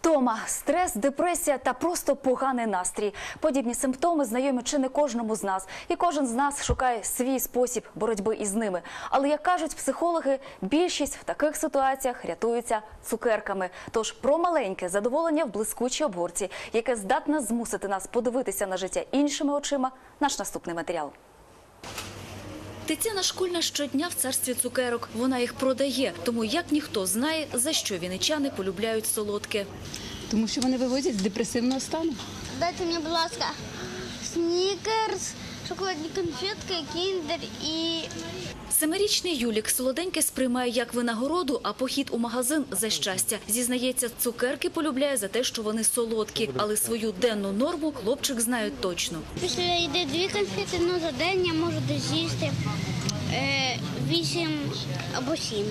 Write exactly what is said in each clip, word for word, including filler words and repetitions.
Втома, стрес, депресія та просто поганий настрій. Подібні симптоми знайомі чи не кожному з нас. І кожен з нас шукає свій спосіб боротьби із ними. Але, як кажуть психологи, більшість в таких ситуаціях рятуються цукерками. Тож про маленьке задоволення в блискучій обгорці, яке здатне змусити нас подивитися на життя іншими очима, наш наступний матеріал. Тетяна Школьна щодня в царстві цукерок. Вона їх продає, тому як ніхто знає, за що вінничани полюбляють солодке. Тому що вони виводять з депресивного стану. Дайте мені, будь ласка, снікерс, шоколадні конфетки, кіндер і... Семирічний Юлік солоденьке сприймає як винагороду, а похід у магазин – за щастя. Зізнається, цукерки полюбляє за те, що вони солодкі. Але свою денну норму хлопчик знає точно. Після їди дві конфети, ну за день я можу десь з'їсти е, вісім або сім.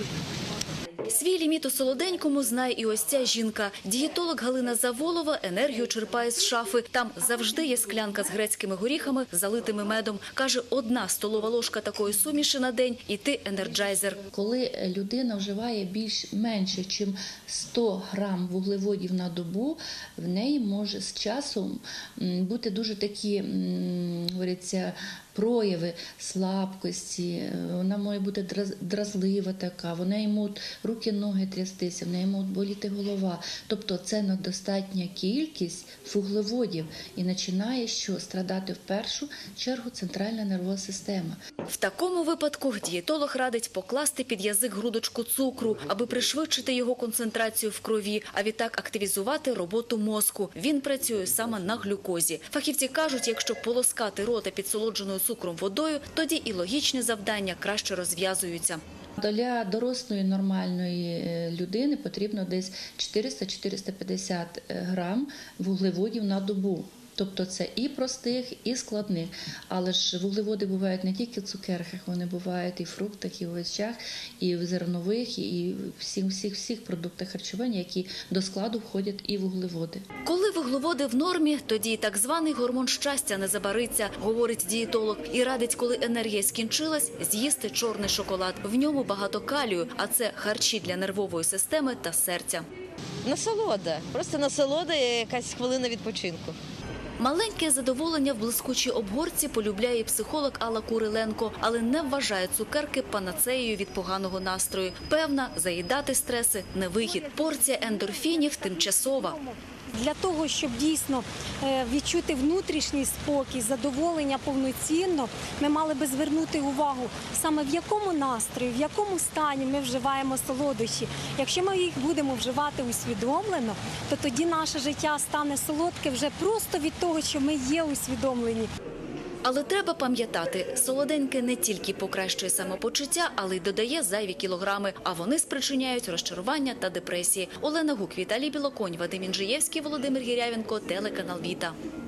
Свій ліміт у солоденькому знає і ось ця жінка. Дієтолог Галина Заволова енергію черпає з шафи. Там завжди є склянка з грецькими горіхами, залитими медом. Каже, одна столова ложка такої суміші на день – і ти енерджайзер. Коли людина вживає більш менше, ніж сто грам вуглеводів на добу, в неї може з часом бути дуже такі, говориться, прояви слабкості, вона може бути дразлива така, в неї можуть руки-ноги трястися, в неї може боліти голова. Тобто це недостатня кількість вуглеводів і починає що страдати в першу чергу центральна нервова система. В такому випадку дієтолог радить покласти під язик грудочку цукру, аби пришвидшити його концентрацію в крові, а відтак активізувати роботу мозку. Він працює саме на глюкозі. Фахівці кажуть, якщо полоскати рота підсолодженою цукром водою, тоді і логічні завдання краще розв'язуються. Для дорослої нормальної людини потрібно десь чотириста - чотириста п'ятдесят грам вуглеводів на добу. Тобто це і простих, і складних. Але ж вуглеводи бувають не тільки в цукерках, вони бувають і в фруктах, і в овочах, і в зернових, і в всіх, всіх, всіх продуктах харчування, які до складу входять і вуглеводи. Коли вуглеводи в нормі, тоді і так званий гормон щастя не забариться, говорить дієтолог. І радить, коли енергія скінчилась, з'їсти чорний шоколад. В ньому багато калію, а це харчі для нервової системи та серця. Насолода. Просто насолода і якась хвилина відпочинку. Маленьке задоволення в блискучій обгорці полюбляє і психолог Алла Куриленко, але не вважає цукерки панацеєю від поганого настрою. Певна, заїдати стреси – не вихід. Порція ендорфінів тимчасова. Для того, щоб дійсно відчути внутрішній спокій, задоволення повноцінно, ми мали би звернути увагу саме в якому настрої, в якому стані ми вживаємо солодощі. Якщо ми їх будемо вживати усвідомлено, то тоді наше життя стане солодке вже просто від того, що ми є усвідомлені. Але треба пам'ятати, солоденьке не тільки покращує самопочуття, але й додає зайві кілограми, а вони спричиняють розчарування та депресії. Олена Гук, Віталій Білоконь, Вадим Інжиєвський, Володимир Гірявенко, телеканал Віта.